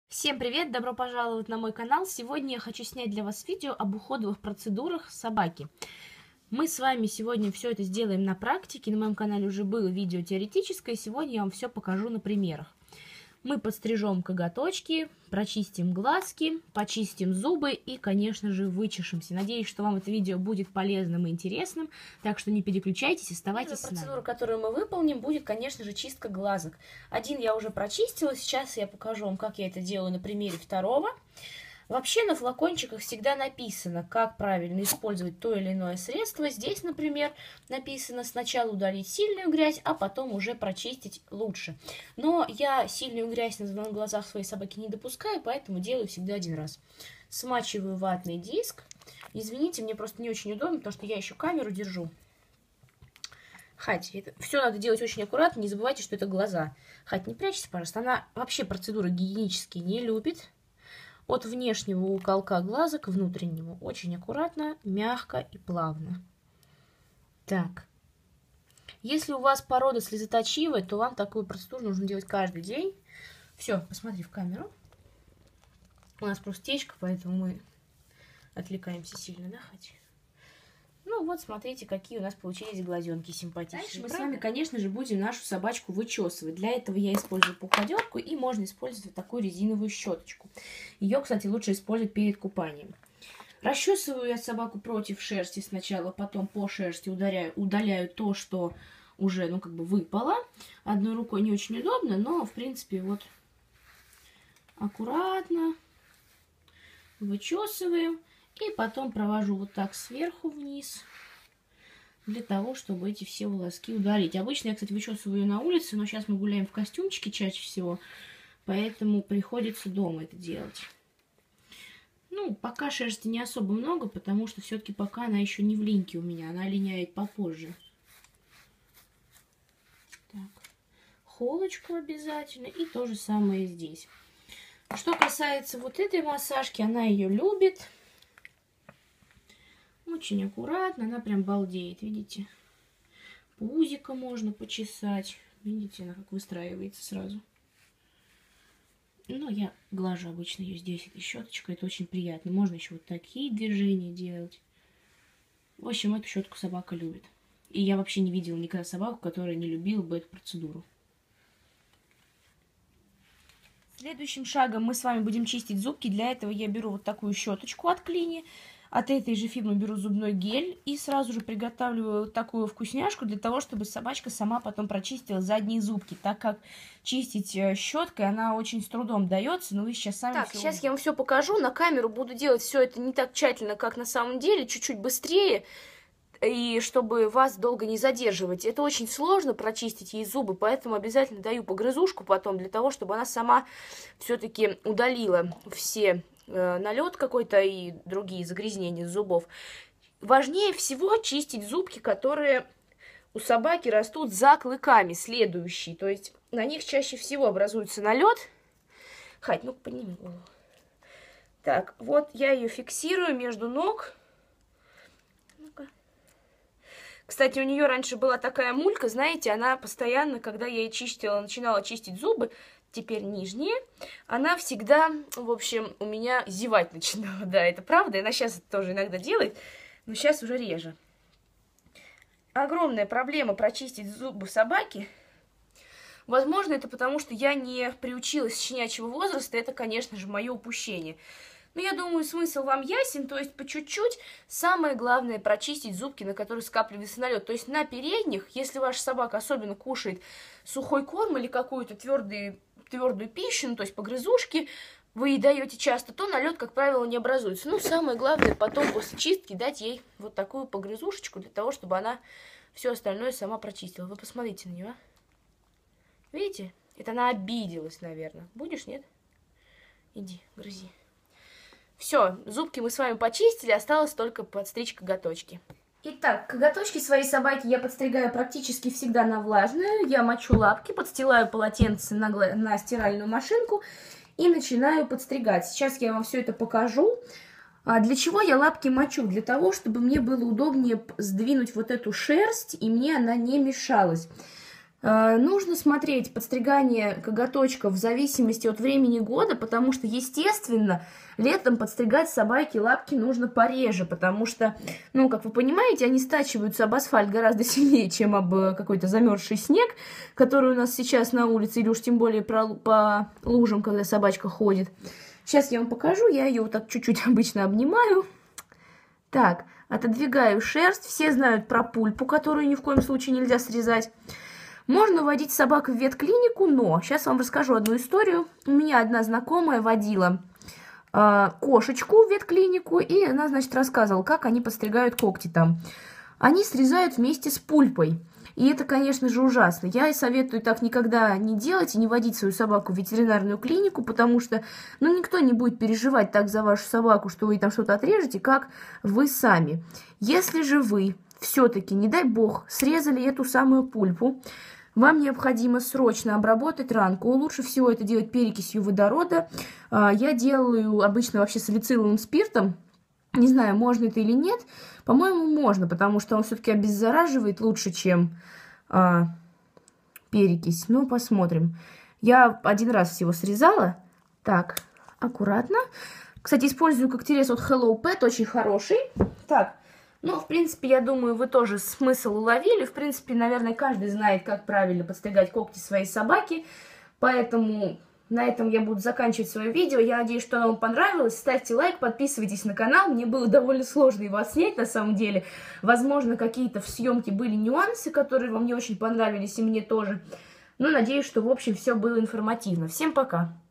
Всем привет! Добро пожаловать на мой канал! Сегодня я хочу снять для вас видео об уходовых процедурах собаки. Мы с вами сегодня все это сделаем на практике. На моем канале уже было видео теоретическое. Сегодня я вам все покажу на примерах. Мы подстрижем коготочки, прочистим глазки, почистим зубы и, конечно же, вычешемся. Надеюсь, что вам это видео будет полезным и интересным, так что не переключайтесь, оставайтесь с нами. Процедура, которую мы выполним, будет, конечно же, чистка глазок. Один я уже прочистила, сейчас я покажу вам, как я это делаю на примере второго. Вообще на флакончиках всегда написано, как правильно использовать то или иное средство. Здесь, например, написано сначала удалить сильную грязь, а потом уже прочистить лучше. Но я сильную грязь на глазах своей собаки не допускаю, поэтому делаю всегда один раз. Смачиваю ватный диск. Извините, мне просто не очень удобно, потому что я еще камеру держу. Хать, это все надо делать очень аккуратно, не забывайте, что это глаза. Хать, не прячься, пожалуйста, она вообще процедуры гигиенические не любит. От внешнего уголка глаза к внутреннему. Очень аккуратно, мягко и плавно. Так. Если у вас порода слезоточивая, то вам такую процедуру нужно делать каждый день. Все, посмотри в камеру. У нас просто течка, поэтому мы отвлекаемся сильно, да, Хать? Ну вот, смотрите, какие у нас получились глазенки симпатичные. Дальше мы с вами, конечно же, будем нашу собачку вычесывать. Для этого я использую пуходерку и можно использовать такую резиновую щеточку. Ее, кстати, лучше использовать перед купанием. Расчесываю я собаку против шерсти сначала, потом по шерсти удаляю то, что уже, ну, как бы выпало. Одной рукой не очень удобно, но, в принципе, вот аккуратно вычесываем. И потом провожу вот так сверху вниз, для того, чтобы эти все волоски удалить. Обычно я, кстати, вычесываю ее на улице, но сейчас мы гуляем в костюмчике чаще всего, поэтому приходится дома это делать. Ну, пока шерсти не особо много, потому что все-таки пока она еще не в линьке у меня, она линяет попозже. Так. Холочку обязательно, и то же самое здесь. Что касается вот этой массажки, она ее любит. Очень аккуратно, она прям балдеет, видите? Пузико можно почесать. Видите, она как выстраивается сразу. Но я глажу обычно ее здесь этой щеточкой, это очень приятно. Можно еще вот такие движения делать. В общем, эту щетку собака любит. И я вообще не видела никогда собаку, которая не любила бы эту процедуру. Следующим шагом мы с вами будем чистить зубки. Для этого я беру вот такую щеточку от Клини. От этой же фирмы беру зубной гель и сразу же приготавливаю вот такую вкусняшку для того, чтобы собачка сама потом прочистила задние зубки, так как чистить щеткой она очень с трудом дается, но вы сейчас сами... Так, сейчас я вам все покажу, на камеру буду делать все это не так тщательно, как на самом деле, чуть-чуть быстрее, и чтобы вас долго не задерживать. Это очень сложно прочистить ей зубы, поэтому обязательно даю погрызушку потом, для того, чтобы она сама все-таки удалила все... налет какой-то и другие загрязнения зубов. Важнее всего чистить зубки, которые у собаки растут за клыками, следующие. То есть на них чаще всего образуется налет. Хать, ну-ка подними голову. Так, вот я ее фиксирую между ног. Ну-ка. Кстати, у нее раньше была такая мулька, знаете, она постоянно, когда я ей чистила, начинала чистить зубы, теперь нижние, она всегда, в общем, у меня зевать начинала. Да, это правда, она сейчас это тоже иногда делает, но сейчас уже реже. Огромная проблема прочистить зубы собаки. Возможно, это потому, что я не приучилась с щенячьего возраста, это, конечно же, мое упущение. Но я думаю, смысл вам ясен, то есть по чуть-чуть. Самое главное прочистить зубки, на которые скапливается налет. То есть на передних, если ваша собака особенно кушает сухой корм или какую-то твердую пищу, ну, то есть погрызушки, вы ей даете часто, то налет, как правило, не образуется. Ну, самое главное, потом после чистки дать ей вот такую погрызушечку, для того, чтобы она все остальное сама прочистила. Вы посмотрите на нее. Видите? Это она обиделась, наверное. Будешь, нет? Иди, грызи. Все, зубки мы с вами почистили, осталось только подстричь коготочки. Итак, коготочки своей собаки я подстригаю практически всегда на влажную. Я мочу лапки, подстилаю полотенце на стиральную машинку и начинаю подстригать. Сейчас я вам все это покажу. Для чего я лапки мочу? Для того, чтобы мне было удобнее сдвинуть вот эту шерсть, и мне она не мешалась. Нужно смотреть подстригание коготочков в зависимости от времени года, потому что, естественно, летом подстригать собаке лапки нужно пореже, потому что, ну, как вы понимаете, они стачиваются об асфальт гораздо сильнее, чем об какой-то замерзший снег, который у нас сейчас на улице, или уж тем более по лужам, когда собачка ходит. Сейчас я вам покажу, я ее вот так чуть-чуть обычно обнимаю. Так, отодвигаю шерсть. Все знают про пульпу, которую ни в коем случае нельзя срезать. Можно водить собак в ветклинику, но сейчас вам расскажу одну историю. У меня одна знакомая водила кошечку в ветклинику, и она, значит, рассказывала, как они подстригают когти там. Они срезают вместе с пульпой. И это, конечно же, ужасно. Я советую так никогда не делать и не водить свою собаку в ветеринарную клинику, потому что, ну, никто не будет переживать так за вашу собаку, что вы там что-то отрежете, как вы сами. Если же вы все-таки, не дай бог, срезали эту самую пульпу, вам необходимо срочно обработать ранку. Лучше всего это делать перекисью водорода. Я делаю обычно вообще салициловым спиртом. Не знаю, можно это или нет. По-моему, можно, потому что он все-таки обеззараживает лучше, чем перекись. Ну, посмотрим. Я один раз всего срезала. Так, аккуратно. Кстати, использую когтерез от Hello Pet, очень хороший. Так. Ну, в принципе, я думаю, вы тоже смысл уловили. В принципе, наверное, каждый знает, как правильно подстригать когти своей собаки. Поэтому на этом я буду заканчивать свое видео. Я надеюсь, что оно вам понравилось. Ставьте лайк, подписывайтесь на канал. Мне было довольно сложно его отснять, на самом деле. Возможно, какие-то в съемке были нюансы, которые вам не очень понравились, и мне тоже. Но надеюсь, что, в общем, все было информативно. Всем пока!